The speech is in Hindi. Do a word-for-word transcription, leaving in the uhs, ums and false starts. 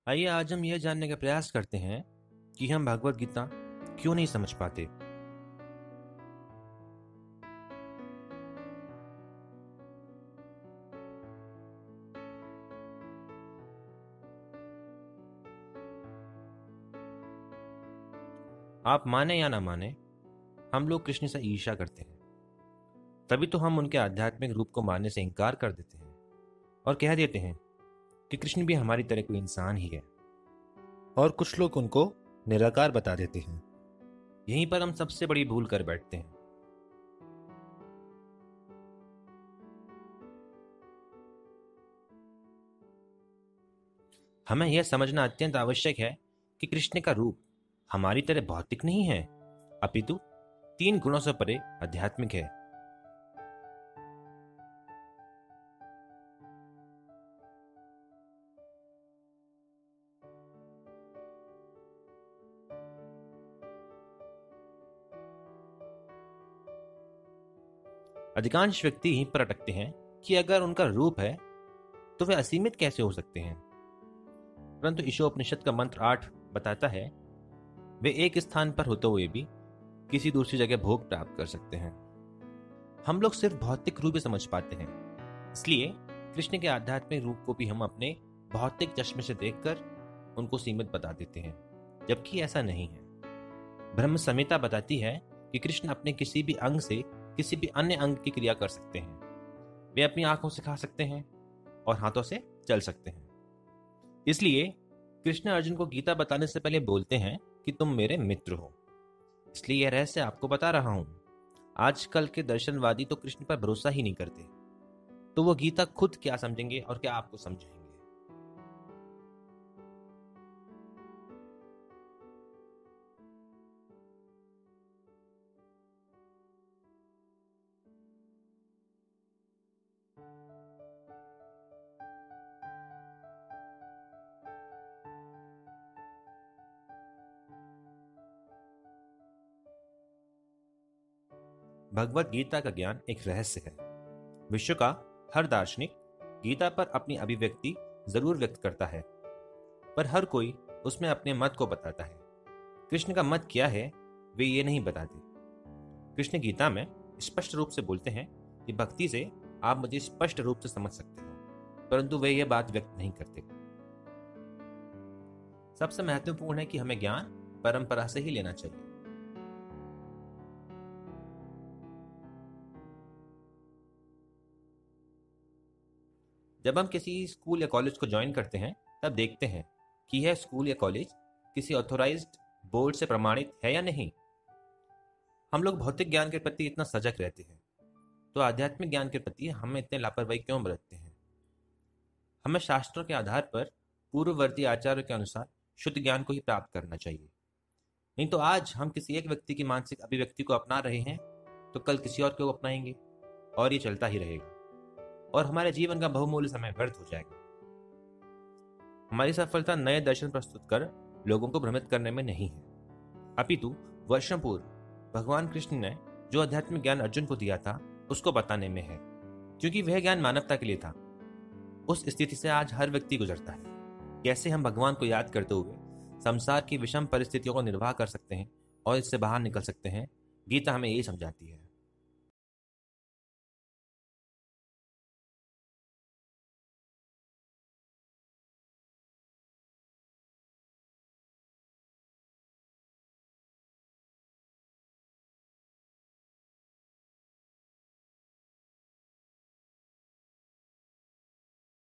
आइए आज हम यह जानने का प्रयास करते हैं कि हम भगवत गीता क्यों नहीं समझ पाते। आप माने या ना माने, हम लोग कृष्ण से ईर्ष्या करते हैं। तभी तो हम उनके आध्यात्मिक रूप को मानने से इनकार कर देते हैं और कह देते हैं कि कृष्ण भी हमारी तरह कोई इंसान ही है। और कुछ लोग उनको निराकार बता देते हैं। यहीं पर हम सबसे बड़ी भूल कर बैठते हैं। हमें यह समझना अत्यंत आवश्यक है कि कृष्ण का रूप हमारी तरह भौतिक नहीं है, अपितु तीन गुणों से परे आध्यात्मिक है। अधिकांश व्यक्ति यहीं पर अटकते हैं कि अगर उनका रूप है तो वे असीमित कैसे हो सकते हैं। परंतु ईशोपनिषद का मंत्र आठ बताता है वे एक स्थान पर होते हुए भी किसी दूसरी जगह भोग प्राप्त कर सकते हैं। हम लोग सिर्फ भौतिक रूप ही समझ पाते हैं, इसलिए कृष्ण के आध्यात्मिक रूप को भी हम अपने भौतिक चश्मे से देखकर उनको सीमित बता देते हैं, जबकि ऐसा नहीं है। ब्रह्म संहिता बताती है कि कृष्ण अपने किसी भी अंग से किसी भी अन्य अंग की क्रिया कर सकते हैं। वे अपनी आंखों से खा सकते हैं और हाथों से चल सकते हैं। इसलिए कृष्ण अर्जुन को गीता बताने से पहले बोलते हैं कि तुम मेरे मित्र हो। इसलिए यह रहस्य आपको बता रहा हूं। आजकल के दर्शनवादी तो कृष्ण पर भरोसा ही नहीं करते, तो वो गीता खुद क्या समझेंगे और क्या आपको समझाएंगे। भगवत गीता का ज्ञान एक रहस्य है। विश्व का हर दार्शनिक गीता पर अपनी अभिव्यक्ति जरूर व्यक्त करता है, पर हर कोई उसमें अपने मत को बताता है। कृष्ण का मत क्या है वे ये नहीं बताते। कृष्ण गीता में स्पष्ट रूप से बोलते हैं कि भक्ति से आप मुझे स्पष्ट रूप से समझ सकते हो, परंतु वे ये बात व्यक्त नहीं करते। सबसे महत्वपूर्ण है कि हमें ज्ञान परंपरा से ही लेना चाहिए। जब हम किसी स्कूल या कॉलेज को ज्वाइन करते हैं तब देखते हैं कि यह स्कूल या कॉलेज किसी ऑथोराइज्ड बोर्ड से प्रमाणित है या नहीं। हम लोग भौतिक ज्ञान के प्रति इतना सजग रहते हैं, तो आध्यात्मिक ज्ञान के प्रति हमें इतने लापरवाही क्यों बरतते हैं। हमें शास्त्रों के आधार पर पूर्ववर्ती आचार्यों के अनुसार शुद्ध ज्ञान को ही प्राप्त करना चाहिए। नहीं तो आज हम किसी एक व्यक्ति की मानसिक अभिव्यक्ति को अपना रहे हैं तो कल किसी और को अपनाएंगे, और ये चलता ही रहेगा और हमारे जीवन का बहुमूल्य समय व्यर्थ हो जाएगा। हमारी सफलता नए दर्शन प्रस्तुत कर लोगों को भ्रमित करने में नहीं है, अपितु वर्षों पूर्व भगवान कृष्ण ने जो आध्यात्मिक ज्ञान अर्जुन को दिया था उसको बताने में है, क्योंकि वह ज्ञान मानवता के लिए था। उस स्थिति से आज हर व्यक्ति गुजरता है। कैसे हम भगवान को याद करते हुए संसार की विषम परिस्थितियों को निर्वाह कर सकते हैं और इससे बाहर निकल सकते हैं, गीता हमें यही समझाती है।